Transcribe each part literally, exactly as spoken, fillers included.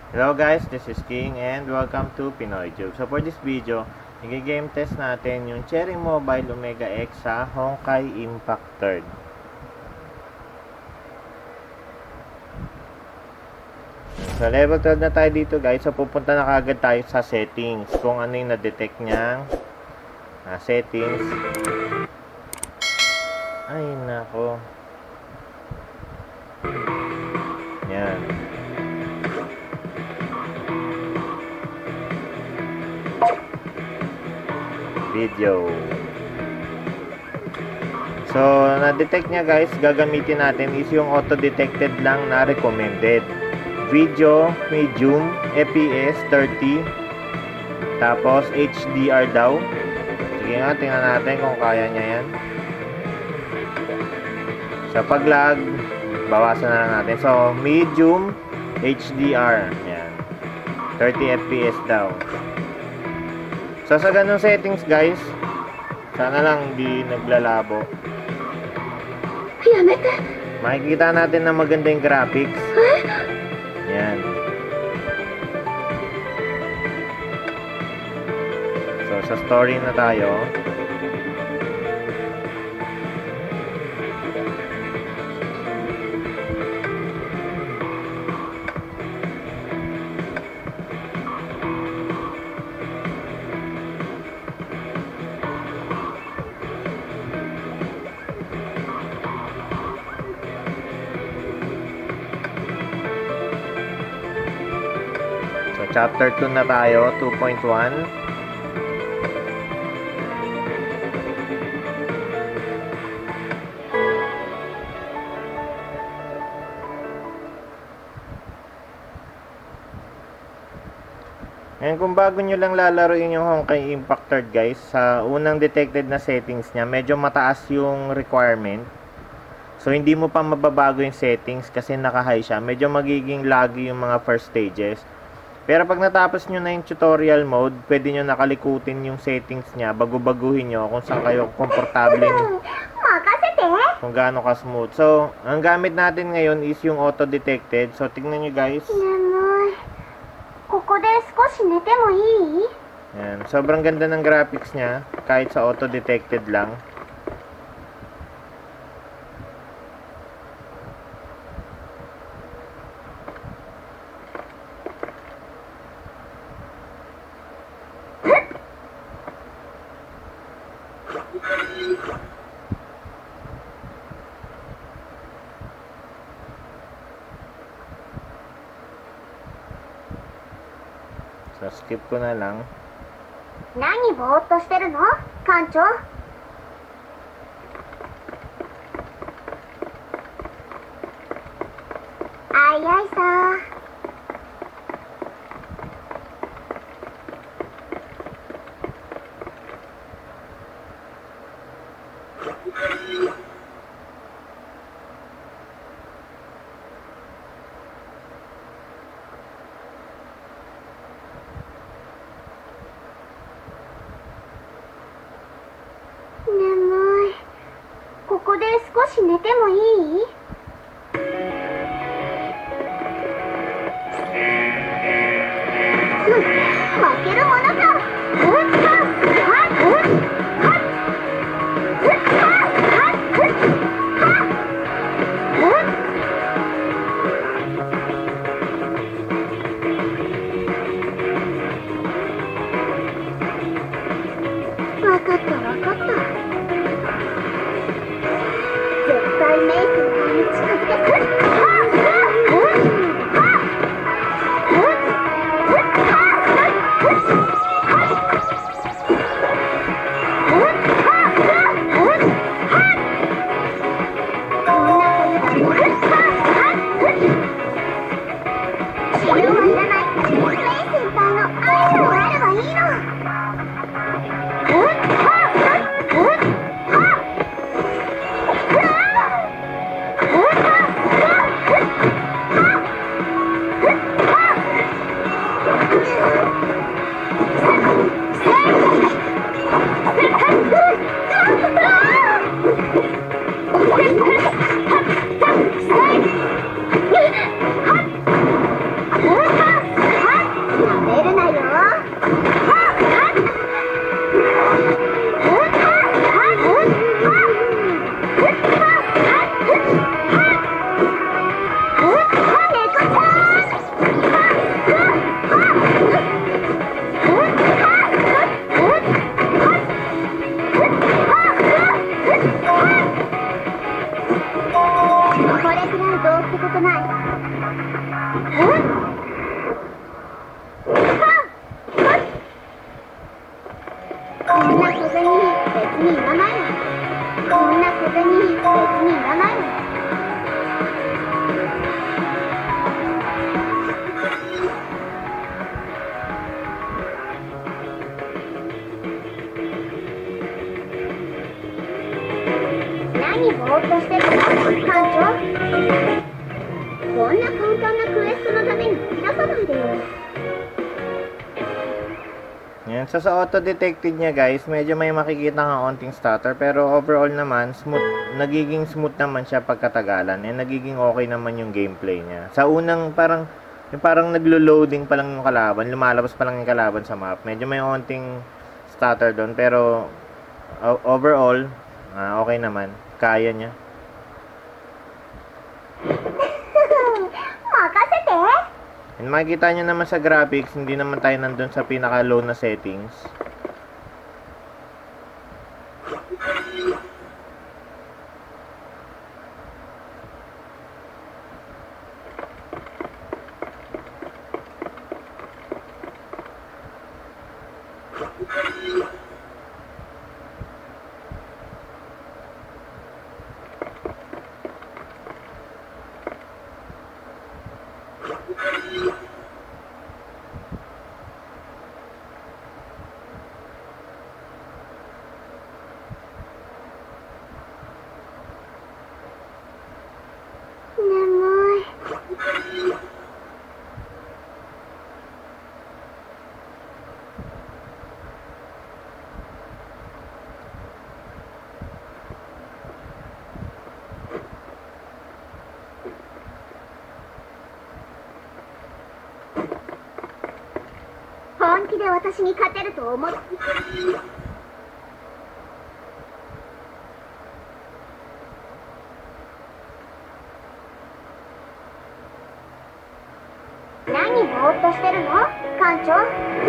Hello guys, this is King and welcome to Pinoy Tube. So for this video, i-game test natin yung Cherry Mobile Omega X sa Honkai Impact third. So level twelve na tayo dito guys. So pupunta na kagad tayo sa settings. Kung ano yung na-detect niyang ah, settings. Ay nako. Yan. Video. So, na-detect niya guys, gagamitin natin is yung auto-detected lang na recommended. Video, medium, F P S thirty, tapos H D R daw. Sige nga, tingnan natin kung kaya niya yan. Sa pag-lag, bawasan na lang natin. So, medium, H D R. Yan. thirty F P S daw. So, sa ganung settings guys, sana lang hindi naglalabo. Makikita natin na maganda yung graphics. Yan. So, sa story na tayo. Chapter two na tayo, two point one. Ngayon, kung bago nyo lang lalaroin yung Honkai Impact third guys, sa unang detected na settings niya, medyo mataas yung requirement. So, hindi mo pa mababago yung settings kasi naka-high siya. Medyo magiging laggy yung mga first stages. Pero pag natapos nyo na yung tutorial mode, pwede nyo nakalikutin yung settings niya, bago-baguhin nyo kung saan kayo komportable, kung gaano ka smooth. So, ang gamit natin ngayon is yung auto-detected. So, tignan nyo guys. Yan. Sobrang ganda ng graphics niya, kahit sa auto-detected lang. So, skip ko na lang. Nani bootto shiteru no? Kanchou? Ai ai sa. としてるの艦長。こんな簡単なクエストのために引き出さないでよ。 Yan. So, sa auto-detected niya guys, medyo may makikita nga onting stutter, pero overall naman, smooth, nagiging smooth naman siya pagkatagalan, and nagiging okay naman yung gameplay niya. Sa unang parang, yung parang naglo-loading pa lang yung kalaban, lumalabas pa lang yung kalaban sa map, medyo may onting stutter doon, pero uh, overall, uh, okay naman, kaya niya. Makasete! And makikita nyo naman sa graphics, hindi naman tayo nandun sa pinaka-low na settings. Nemoy. 本気で私に勝てると思って。何ぼーっとしてるの艦長。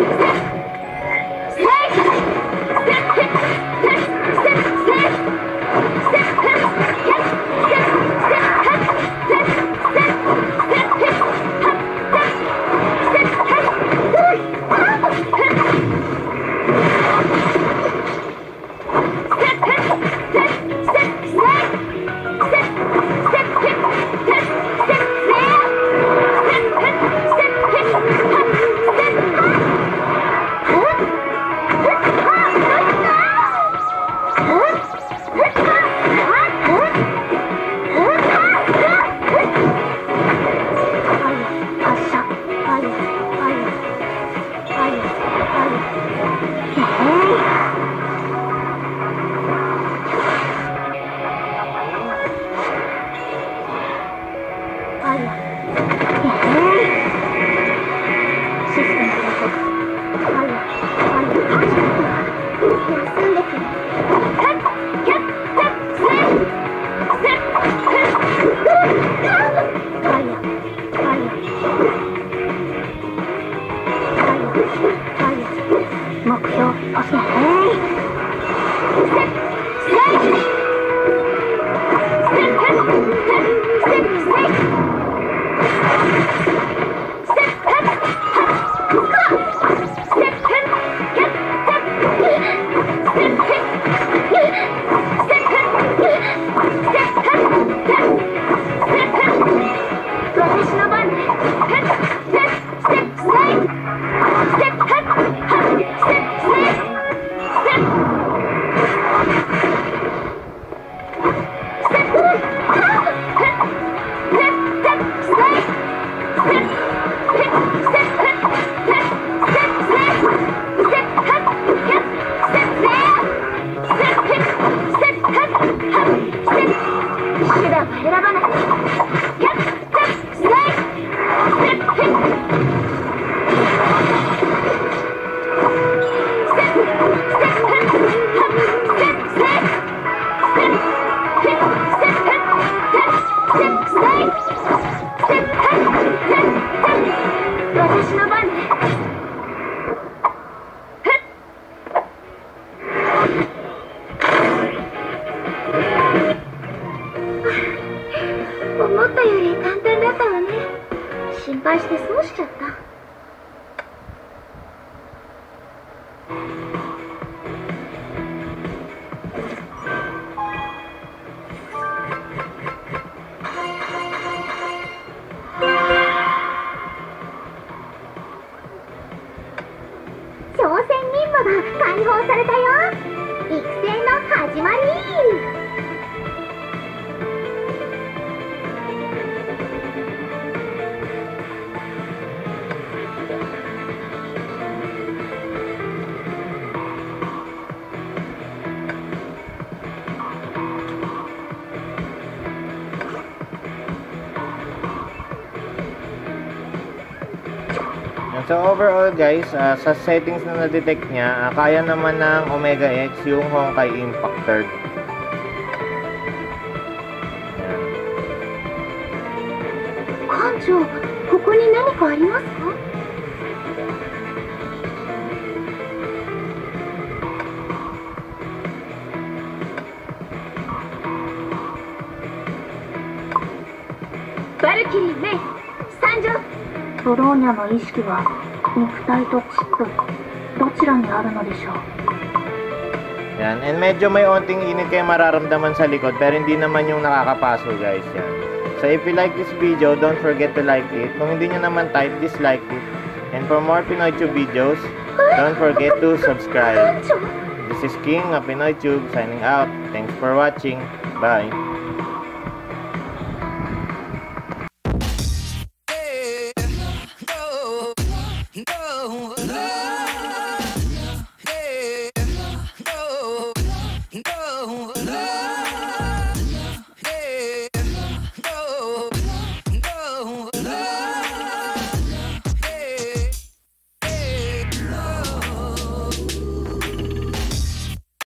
思ったより簡単だったわね。心配して損しちゃった。挑戦任務が解放されたよ。育成の始まり。 So overall guys, uh, sa settings na na-detect niya, uh, kaya naman ng Omega X yung Honkai Impact Third. Kanjo, ここに何かありますか? Valkyrie May, 参上! ブローニャの意識は肉体とチップどちらにあるのでしょう? Yan, and medyo may onting init kayo mararamdaman sa likod pero hindi naman yung nakakapaso guys. Yan. So if you like this video, don't forget to like it. Kung hindi nyo naman type, dislike it. And for more Pinoy Tube videos, don't forget to subscribe. This is King of Pinoy Tube signing out. Thanks for watching. Bye.